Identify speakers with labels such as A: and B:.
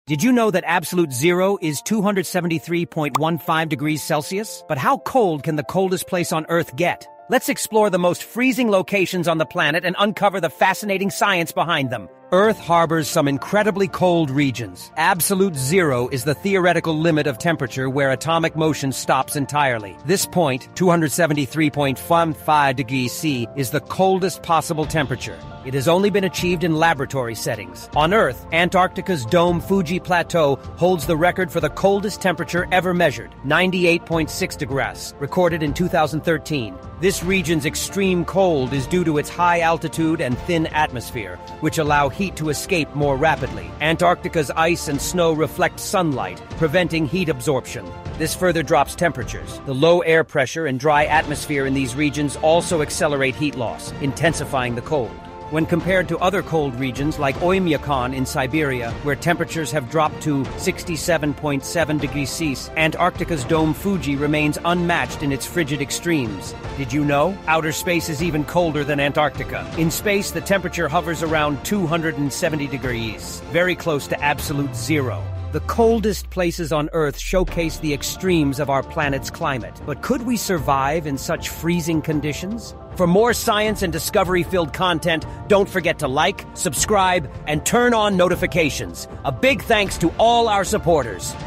A: Did you know that absolute zero is 273.15 degrees Celsius? But how cold can the coldest place on Earth get? Let's explore the most freezing locations on the planet and uncover the fascinating science behind them. Earth harbors some incredibly cold regions. Absolute zero is the theoretical limit of temperature where atomic motion stops entirely. This point, 273.15 degrees C, is the coldest possible temperature. It has only been achieved in laboratory settings. On Earth, Antarctica's dome Fuji plateau holds the record for the coldest temperature ever measured, 98.6 degrees, recorded in 2013. This region's extreme cold is due to its high altitude and thin atmosphere, which allow heat to escape more rapidly. Antarctica's ice and snow reflect sunlight, preventing heat absorption. This further drops temperatures. The low air pressure and dry atmosphere in these regions also accelerate heat loss, intensifying the cold. When compared to other cold regions like Oymyakon in Siberia, where temperatures have dropped to 67.7 degrees Celsius, Antarctica's dome Fuji remains unmatched in its frigid extremes. Did you know? Outer space is even colder than Antarctica. In space, the temperature hovers around 270 degrees, very close to absolute zero. The coldest places on Earth showcase the extremes of our planet's climate. But could we survive in such freezing conditions? For more science and discovery-filled content, don't forget to like, subscribe, and turn on notifications. A big thanks to all our supporters.